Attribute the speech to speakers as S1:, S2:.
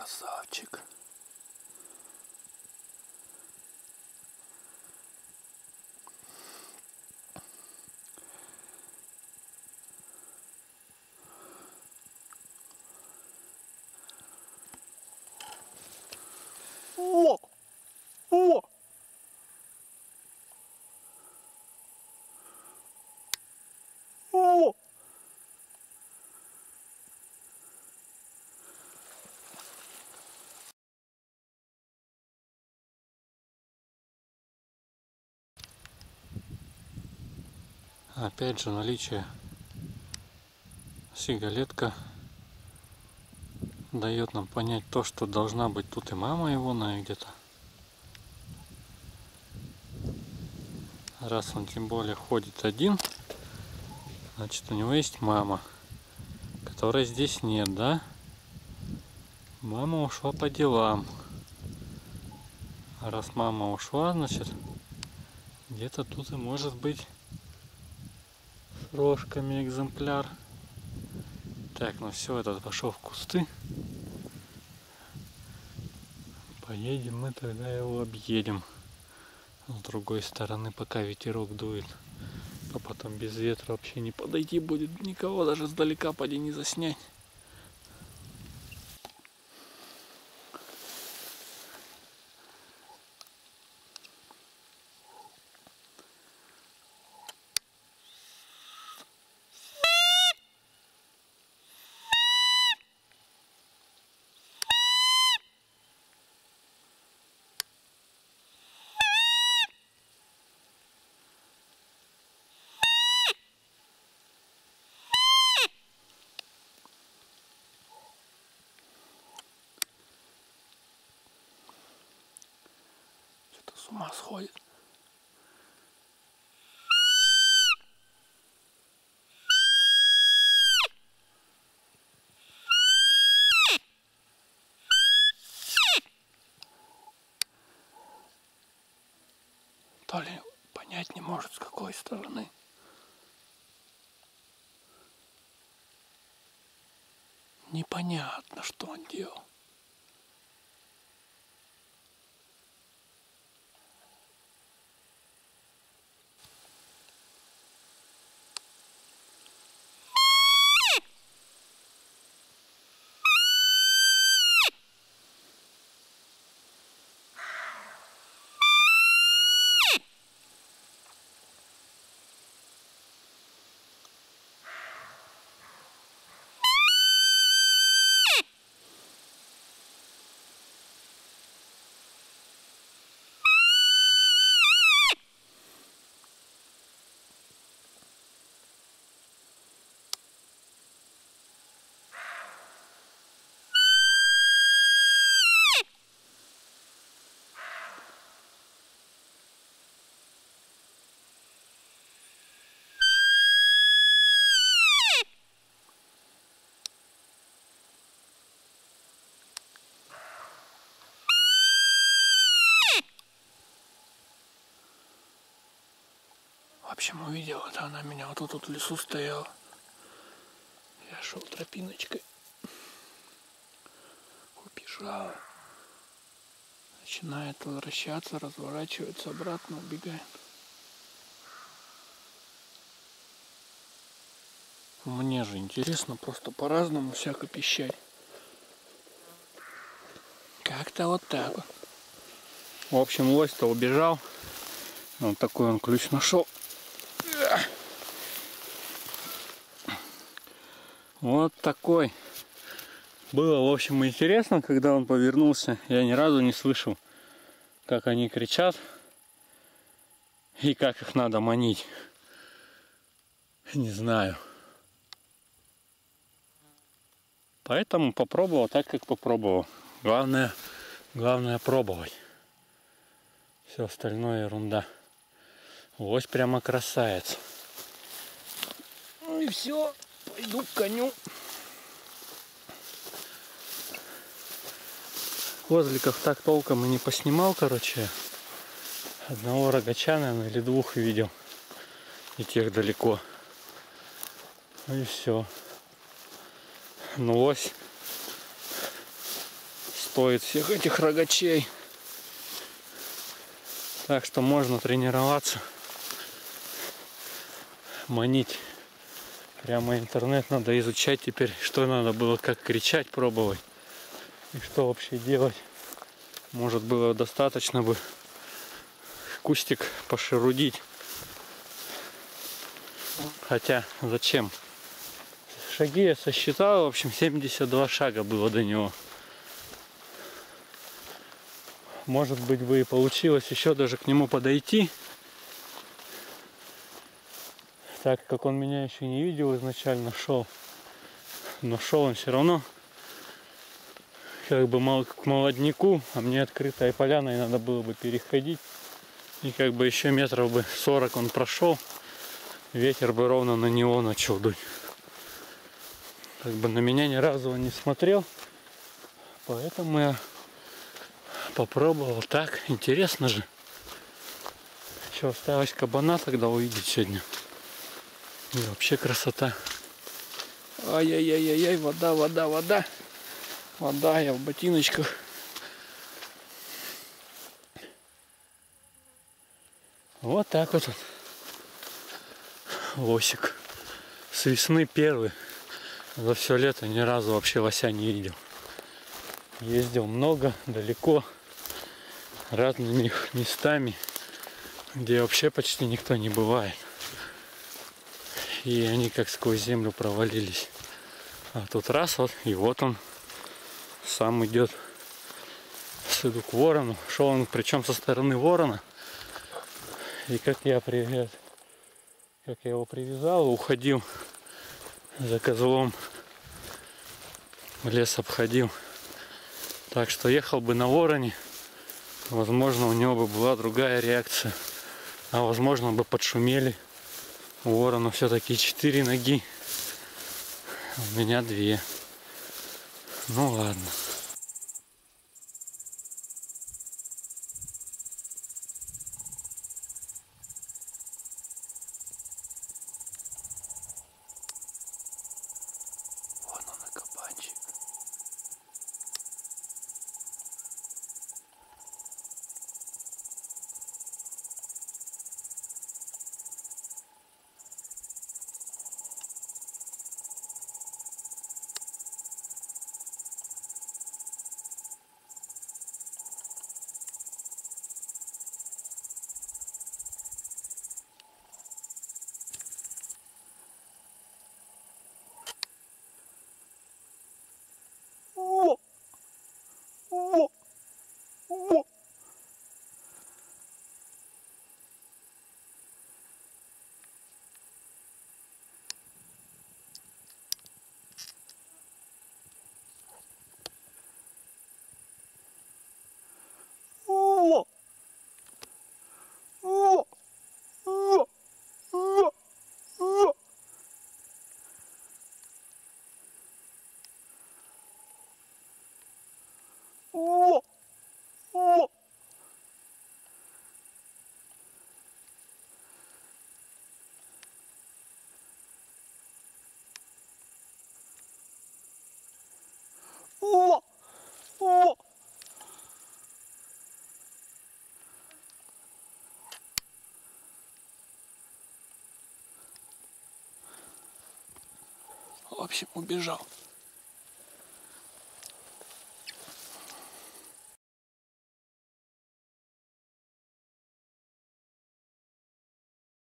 S1: Красавчик. О! О! О! Опять же наличие сигалетка дает нам понять то, что должна быть тут и мама его, наверное, где-то. Раз он тем более ходит один, значит у него есть мама, которой здесь нет, да? Мама ушла по делам. А раз мама ушла, значит где-то тут и может быть с рожками экземпляр. Так, ну все, этот пошел в кусты. Поедем мы тогда его объедем. С другой стороны, пока ветерок дует. А потом без ветра вообще не подойти будет никого, даже сдалека поди не заснять. Что-то с ума сходит. То ли понять не может, с какой стороны. Непонятно, что он делал. В общем, увидела, это она меня вот тут в лесу стояла. Я шел тропиночкой. Убежала. Начинает возвращаться, разворачивается обратно, убегает. Мне же интересно просто по-разному всяко пищать. Как-то вот так вот. В общем, лось-то убежал. Вот такой он ключ нашел. Вот такой. Было, в общем, интересно, когда он повернулся. Я ни разу не слышал, как они кричат и как их надо манить. Не знаю. Поэтому попробовал так, как попробовал. Главное пробовать. Все остальное ерунда. Лось прямо красавец. Ну и все. Пойду к коню. Козликов так толком и не поснимал, короче. Одного рогача, наверное, или двух видел. И тех далеко. Ну и все. Ну лось стоит всех этих рогачей. Так что можно тренироваться, манить. Прямо интернет надо изучать теперь, что надо было, как кричать, пробовать. И что вообще делать. Может, было достаточно бы кустик пошерудить. Хотя, зачем? Шаги я сосчитал, в общем, 72 шага было до него. Может быть, бы и получилось еще даже к нему подойти. Так как он меня еще не видел изначально, шел. Но шел он все равно как бы к молодняку, а мне открытая поляна, и надо было бы переходить. И как бы еще метров бы 40 он прошел, ветер бы ровно на него начал дуть. Как бы на меня ни разу он не смотрел, поэтому я попробовал так. Интересно же. Еще осталось кабана тогда увидеть сегодня. И вообще красота. Ай-яй-яй-яй, вода, вода, вода. Вода, я в ботиночках. Вот так вот. Лосик. С весны первый. За все лето ни разу вообще лося не видел. Ездил много, далеко, разными местами, где вообще почти никто не бывает. И они как сквозь землю провалились. А тут раз вот, и вот он сам идет. Иду к ворону. Шел он причем со стороны ворона. И как я его привязал, уходил за козлом. Лес обходил. Так что ехал бы на вороне, возможно, у него бы была другая реакция. А возможно бы подшумели. У ворона все-таки 4 ноги. У меня 2. Ну ладно. Вон он и кабанчик. В общем, убежал.